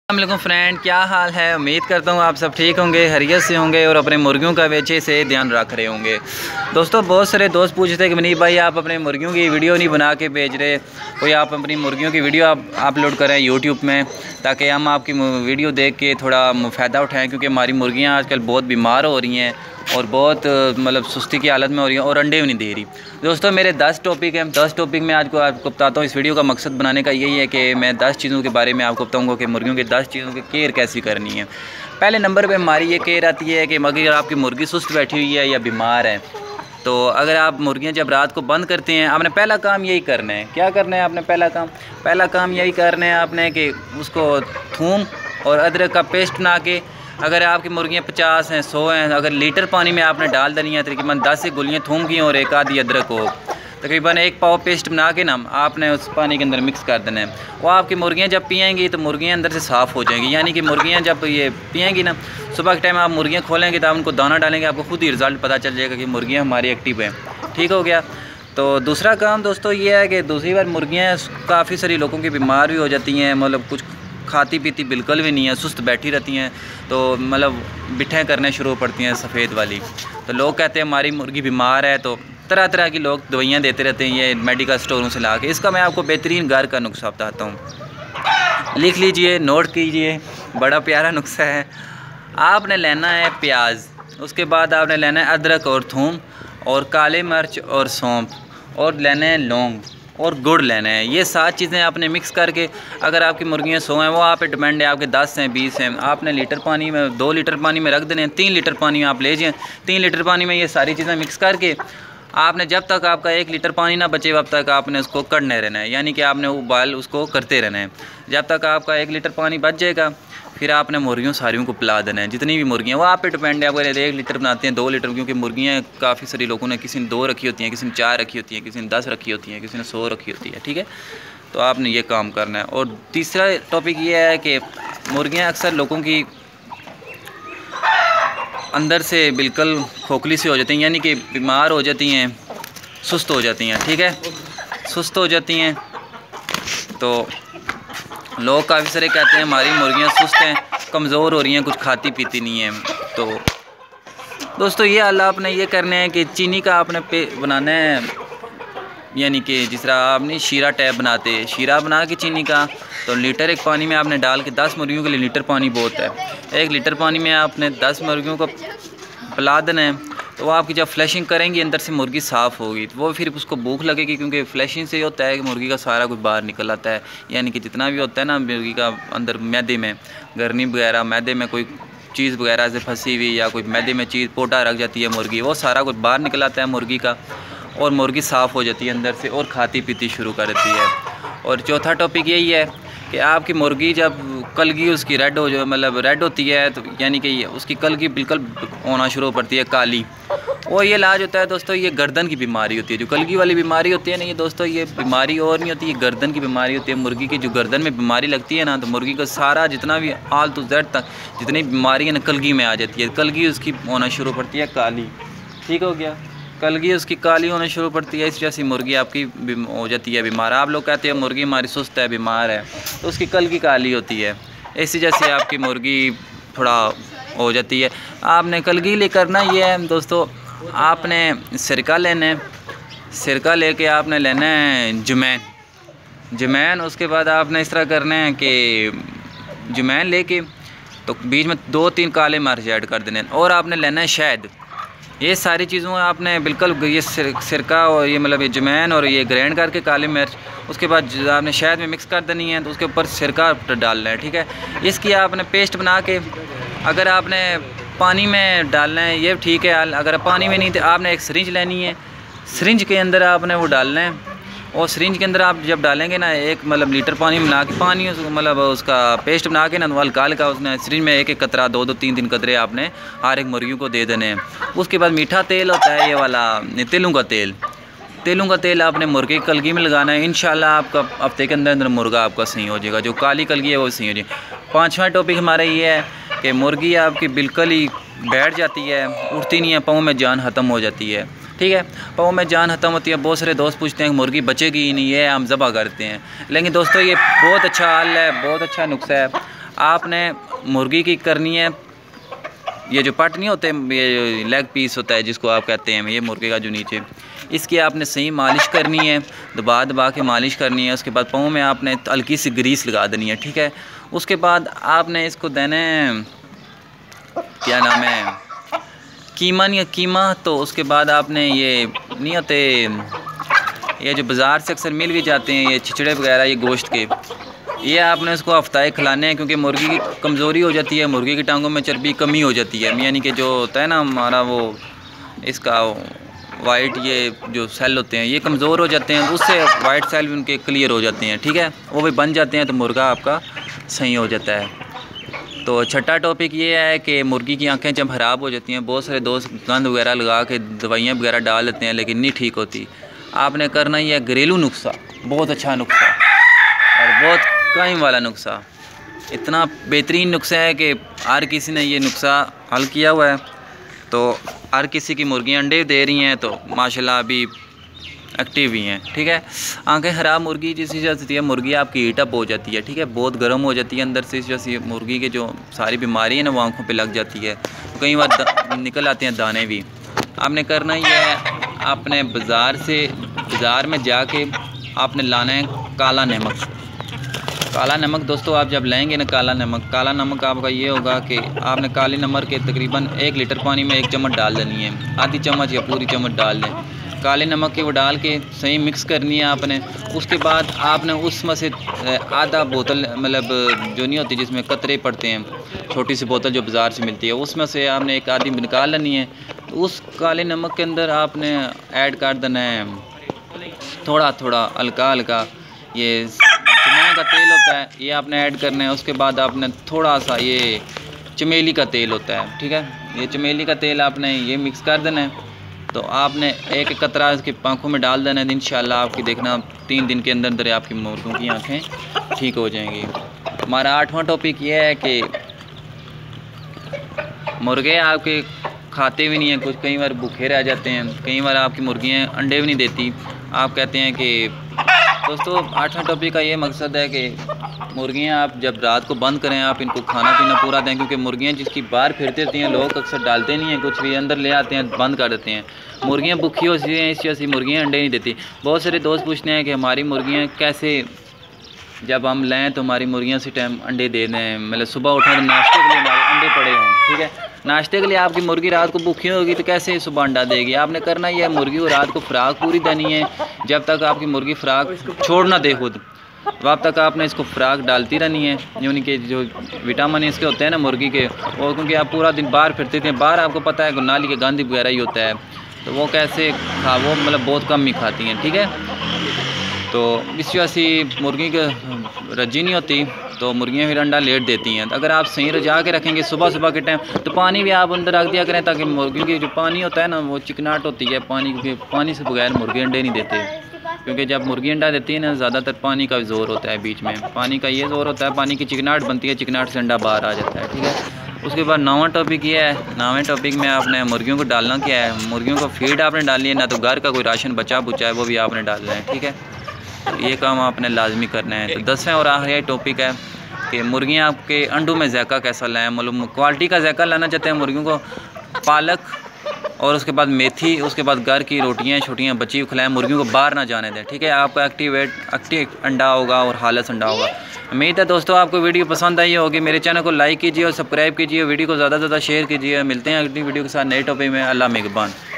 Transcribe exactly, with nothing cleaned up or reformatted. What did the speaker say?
अस्सलाम फ्रेंड, क्या हाल है। उम्मीद करता हूँ आप सब ठीक होंगे, खैरियत से होंगे और अपने मुर्गियों का अच्छे से ध्यान रख रहे होंगे। दोस्तों, बहुत सारे दोस्त पूछते हैं कि मनीब भाई आप अपने मुर्गियों की वीडियो नहीं बना के भेज रहे, कोई आप अपनी मुर्गियों की वीडियो आप अपलोड करें यूट्यूब में, ताकि हम आपकी वीडियो देख के थोड़ा फ़ायदा उठाएँ, क्योंकि हमारी मुर्गियाँ आजकल बहुत बीमार हो रही हैं और बहुत मतलब सुस्ती की हालत में हो रही है और अंडे भी नहीं दे रही। दोस्तों, मेरे दस टॉपिक हैं, दस टॉपिक में आज को आपको बताता हूँ। इस वीडियो का मकसद बनाने का यही है कि मैं दस चीज़ों के बारे में आपको बताऊँगा कि मुर्गियों की दस चीज़ों की केयर कैसी करनी है। पहले नंबर पे हमारी ये केयर आती है कि अगर आपकी मुर्गी सुस्त बैठी हुई है या बीमार है, तो अगर आप मुर्गियाँ जब रात को बंद करते हैं, आपने पहला काम यही करना है। क्या करना है आपने? पहला काम पहला काम यही करना है आपने कि उसको थूम और अदरक का पेस्ट बना के, अगर आपकी मुर्गियाँ पचास हैं, सौ हैं, अगर लीटर पानी में आपने डाल देनी है, तकरीबन दस से गोलियाँ थूम की और एक आधी अदरक को तकरीबन एक पाव पेस्ट बना के ना आपने उस पानी के अंदर मिक्स कर देना है। वो आपकी मुर्गियाँ जब पिएंगी तो मुर्गियाँ अंदर से साफ़ हो जाएंगी। यानी कि मुर्गियाँ जब ये पिएंगी ना, सुबह के टाइम आप मुर्गियाँ खोलेंगे तो आप उनको दाना डालेंगे, आपको खुद ही रिज़ल्ट पता चल जाएगा कि मुर्गियाँ हमारी एक्टिव हैं। ठीक हो गया। तो दूसरा काम दोस्तों ये है कि दूसरी बार मुर्गियाँ काफ़ी सारी लोगों की बीमार भी हो जाती हैं, मतलब कुछ खाती पीती बिल्कुल भी नहीं है, सुस्त बैठी रहती हैं, तो मतलब बिठें करने शुरू पड़ती हैं सफ़ेद वाली। तो लोग कहते हैं हमारी मुर्गी बीमार है, तो तरह तरह की लोग दवाइयाँ देते रहते हैं ये मेडिकल स्टोरों से ला के। इसका मैं आपको बेहतरीन घर का नुस्खा बताता हूँ, लिख लीजिए, नोट कीजिए। बड़ा प्यारा नुस्खा है। आपने लेना है प्याज, उसके बाद आपने लेना है अदरक और थूम और काले मिर्च और सौंफ, और लेना है लौंग और गुड़ लेना है। ये सात चीज़ें आपने मिक्स करके, अगर आपकी मुर्गियाँ सौ हैं, वो आप पे डिपेंड है, आपके दस हैं, बीस हैं, आपने लीटर पानी में, दो लीटर पानी में रख देने हैं, तीन लीटर पानी में आप ले जाएँ। तीन लीटर पानी में ये सारी चीज़ें मिक्स करके आपने जब तक आपका एक लीटर पानी ना बचे तब तक आपने उसको करने रहना है। यानी कि आपने उबाल उसको करते रहना है। जब तक आपका एक लीटर पानी बच जाएगा, फिर आपने मुर्गियों सारियों को पिला देना है, जितनी भी मुर्गियाँ। वो आप पे डिपेंड है, आप अगर एक लीटर बनाते हैं, दो लीटर, क्योंकि मुर्गियाँ काफ़ी सारी लोगों ने, किसी ने दो रखी होती हैं, किसी ने चार रखी होती हैं, किसी ने दस रखी होती हैं, किसी ने सौ रखी होती है। ठीक है, तो आपने ये काम करना है। और तीसरा टॉपिक ये है कि मुर्गियाँ अक्सर लोगों की अंदर से बिल्कुल खोखली सी हो जाती हैं, यानी कि बीमार हो जाती हैं, सुस्त हो जाती हैं। ठीक है, सुस्त हो जाती हैं, तो लोग काफ़ी सारे कहते हैं हमारी मुर्गियाँ सुस्त हैं, कमज़ोर हो रही हैं, कुछ खाती पीती नहीं हैं। तो दोस्तों, ये हाल आपने ये करना है कि चीनी का आपने पे बनाना है, यानी कि जिस तरह आपने शीरा टैप बनाते, शीरा बना के चीनी का, तो लीटर एक पानी में आपने डाल के, दस मुर्गियों के लिए लीटर पानी बहुत है, एक लीटर पानी में आपने दस मुर्गियों को पिला देना है। तो वो आपकी जब फ्लैशिंग करेंगी अंदर से मुर्गी साफ़ होगी, तो वो फिर उसको भूख लगेगी, क्योंकि फ्लैशिंग से होता है कि मुर्गी का सारा कुछ बाहर निकल आता है। यानी कि जितना भी होता है ना मुर्गी का अंदर मैदे में, गर्नी वगैरह, मैदे में कोई चीज़ वगैरह से फंसी हुई या कोई मैदे में चीज़ पोटा रख जाती है मुर्गी, वो सारा कुछ बाहर निकल आता है मुर्गी का, और मुर्गी साफ़ हो जाती है अंदर से और खाती पीती शुरू कर देती है। और चौथा टॉपिक यही है कि आपकी मुर्गी जब कलगी उसकी रेड हो जो मतलब रेड होती है, तो यानी कि उसकी कलगी बिल्कुल होना शुरू पड़ती है काली, और ये इलाज होता है दोस्तों, ये गर्दन की बीमारी होती है। जो कलगी वाली बीमारी होती है ना, ये दोस्तों ये बीमारी और नहीं होती, ये गर्दन की बीमारी होती है। मुर्गी की जो गर्दन में बीमारी लगती है ना, तो मुर्गी का सारा जितना भी आल टू जेड तक जितनी बीमारी है ना, कलगी में आ जाती है। कलगी उसकी होना शुरू पड़ती है काली। ठीक हो गया, कलगी उसकी काली होना शुरू पड़ती है, इस वजह से मुर्गी आपकी हो जाती है बीमार। आप लोग कहते हैं मुर्गी हमारी सुस्त है, बीमार है, तो उसकी कलगी काली होती है, इस वजह से आपकी मुर्गी थोड़ा हो जाती है। आपने कलगी ले करना ये है दोस्तों, आपने सिरका लेना है, सिरका लेके आपने लेना है जमैन, जमैन उसके बाद आपने इस तरह करना है कि जमैन लेके तो बीच में दो तीन काले मिर्च ऐड कर देने, और आपने लेना है शहद। ये सारी चीज़ों आपने बिल्कुल ये सिर, सिरका और ये मतलब ये जमैन और ये ग्राइंड करके काले मिर्च, उसके बाद आपने शहद में मिक्स कर देनी है, तो उसके ऊपर सिरका डालना है। ठीक है, इसकी आपने पेस्ट बना के, अगर आपने पानी में डालना है ये ठीक है, अगर पानी में नहीं तो आपने एक सिरिंज लेनी है, सिरिंज के अंदर आपने वो डालना है, और सिरिंज के अंदर आप जब डालेंगे ना, एक मतलब लीटर पानी मिला के, पानी मतलब उसका पेस्ट बना के ना, हल्का हल्का उसने सिरिंज में एक एक कतरा, दो दो तीन तीन कतरे आपने हर एक मुर्गियों को दे देने हैं। उसके बाद मीठा तेल होता है, ये वाला तेलों का तेल, तेलों का तेल आपने मुर्गे की कलगी में लगाना है। इंशाल्लाह आपका हफ्ते के अंदर अंदर मुर्गा आपका सही हो जाएगा, जो काली कलगी है वो सही हो जाएगी। पाँचवा टॉपिक हमारा ये है कि मुर्गी आपकी बिल्कुल ही बैठ जाती है, उठती नहीं है, पाँव में जान ख़त्म हो जाती है। ठीक है, पाँव में जान ख़त्म होती है। बहुत सारे दोस्त पूछते हैं मुर्गी बचेगी ही नहीं है, हम ज़बह करते हैं, लेकिन दोस्तों ये बहुत अच्छा हल है, बहुत अच्छा नुस्खा है। आपने मुर्गी की करनी है, ये जो पट नहीं होते, ये लेग पीस होता है जिसको आप कहते हैं, ये मुर्गे का जो नीचे, इसकी आपने सही मालिश करनी है, दबा दबा के मालिश करनी है। उसके बाद पाँव में आपने हल्की सी ग्रीस लगा देनी है, ठीक है। उसके बाद आपने इसको देना है, क्या नाम है, कीमा नहीं कीमा। तो उसके बाद आपने ये नहीं होते, ये जो बाज़ार से अक्सर मिल भी जाते हैं, ये छिचड़े वगैरह, ये गोश्त के, ये आपने उसको हफ्ताए खिलाने हैं, क्योंकि मुर्गी की कमज़ोरी हो जाती है, मुर्गी की टांगों में चर्बी कमी हो जाती है, यानी कि जो होता है ना हमारा वो इसका वाइट ये जो सेल होते हैं ये कमज़ोर हो जाते हैं, तो उससे वाइट सेल भी उनके क्लियर हो जाते हैं, ठीक है, वो भी बन जाते हैं, तो मुर्गा आपका सही हो जाता है। तो छठा टॉपिक ये है कि मुर्गी की आंखें जब ख़राब हो जाती हैं, बहुत सारे दोस्त गंद वगैरह लगा के दवाइयाँ वगैरह डाल लेते हैं, लेकिन नहीं ठीक होती। आपने करना ही है घरेलू नुस्खा, बहुत अच्छा नुस्खा और बहुत कायम वाला नुस्खा, इतना बेहतरीन नुस्खा है कि हर किसी ने ये नुस्खा हल किया हुआ है। तो हर किसी की मुर्गियाँ अंडे दे रही हैं, तो माशाल्लाह अभी एक्टिव ही हैं, ठीक है। आंखें ख़राब मुर्गी जिस वजह से है, मुर्गी आपकी हीट अप हो जाती है, ठीक है, बहुत गर्म हो जाती है अंदर से, इस वजह से मुर्गी के जो सारी बीमारी है ना वो आँखों पे लग जाती है, कई बार निकल आते हैं दाने भी। आपने करना ही है, आपने बाज़ार से बाज़ार में जाके आपने लाना है काला नमक। काला नमक दोस्तों आप जब लेंगे ना काला नमक, काला नमक आपका ये होगा कि आपने काले नमक के तकरीबन एक लीटर पानी में एक चम्मच डाल देनी है, आधी चम्मच या पूरी चम्मच डाल दें काले नमक के, वो डाल के सही मिक्स करनी है आपने। उसके बाद आपने उसमें से आधा बोतल, मतलब जो नहीं होती जिसमें कतरे पड़ते हैं, छोटी सी बोतल जो बाज़ार से मिलती है, उसमें से आपने एक आधी निकाल लेनी है। तो उस काले नमक के अंदर आपने ऐड कर देना है थोड़ा थोड़ा हल्का हल्का ये चमेली का तेल होता है, ये आपने ऐड करना है। उसके बाद आपने थोड़ा सा ये चमेली का तेल होता है, ठीक है, ये चमेली का तेल आपने ये मिक्स कर देना है। तो आपने एक एक कतरा इसकी आँखों में डाल देना है, इंशाल्लाह आपकी देखना तीन दिन के अंदर अंदर आपकी मुर्गों की आँखें ठीक हो जाएंगी। हमारा आठवां टॉपिक ये है कि मुर्गे आपके खाते भी नहीं हैं, कुछ कई बार भूखे रह जाते हैं, कई बार आपकी मुर्गियाँ अंडे भी नहीं देती। आप कहते हैं कि दोस्तों आठवां टॉपिक का ये मकसद है कि मुर्गियाँ आप जब रात को बंद करें, आप इनको खाना पीना पूरा दें, क्योंकि मुर्गियाँ जिसकी बाहर फिरती रहती हैं, लोग अक्सर डालते नहीं हैं, कुछ भी अंदर ले आते हैं, बंद कर देते हैं। मुर्गियाँ भूखी होती हैं, इस वजह से मुर्गियाँ अंडे नहीं देती। बहुत सारे दोस्त पूछते हैं कि हमारी मुर्गियाँ कैसे, जब हम लें तो हमारी मुर्गियाँ से टाइम अंडे दे दें, मतलब सुबह उठें तो नाश्ते के लिए हमारे अंडे पड़े हों, ठीक है, नाश्ते के लिए आपकी मुर्गी रात को भूखी होगी तो कैसे सुबह अंडा देगी। आपने करना ही है मुर्गी को रात को खुराक पूरी देनी है, जब तक आपकी मुर्गी खुराक छोड़ ना दे खुद, तब तक आपने इसको खुराक डालती रहनी है। यानी कि जो विटामिन इसके होते हैं ना मुर्गी के, वो क्योंकि आप पूरा दिन बाहर फिरते थे, बाहर आपको पता है नाली के गांधी वगैरह ही होता है, तो वो कैसे खा, वो मतलब बहुत कम ही खाती हैं, ठीक है। तो इस वजह से मुर्गी के रजी नहीं होती, तो मुर्गियाँ फिर अंडा लेट देती हैं। अगर आप सही रजा के रखेंगे सुबह सुबह के टाइम, तो पानी भी आप अंदर रख दिया करें, ताकि मुर्गी की जो पानी होता है ना वो चिकनाहट होती है पानी, क्योंकि पानी से बगैर मुर्गी अंडे नहीं देते, क्योंकि जब मुर्गी अंडा देती है ना ज़्यादातर पानी का ज़ोर होता है, बीच में पानी का ये ज़ोर होता है, पानी की चिकनाहट बनती है, चिकनाहट से अंडा बाहर आ जाता है, ठीक है। उसके बाद नौवां टॉपिक ये है, नौवें टॉपिक में आपने मुर्गियों को डालना क्या है, मुर्गियों को फीड आपने डालनी है, ना तो घर का कोई राशन बचा बुचा है वो भी आपने डालना है, ठीक है, तो ये काम आपने लाजमी करना है। तो दसवें और आखिरी टॉपिक है कि मुर्गियाँ आपके अंडों में ज़ायका कैसा लाएँ, मतलब क्वालिटी का ज़ायका लाना चाहते हैं मुर्गियों को, पालक और उसके बाद मेथी, उसके बाद घर की रोटियाँ छोटियाँ बची हुई खिलाएँ, मुर्गियों को बाहर ना जाने दें, ठीक है। आपका एक्टिवेट एक्टिव अंडा होगा और हालस अंडा होगा। उम्मीद है दोस्तों आपको वीडियो पसंद आई होगी। मेरे चैनल को लाइक कीजिए और सब्सक्राइब कीजिए, वीडियो को ज़्यादा से ज़्यादा शेयर कीजिए। मिलते हैं अगली वीडियो के साथ नए टॉपिक में। अल्लाह मेहरबान।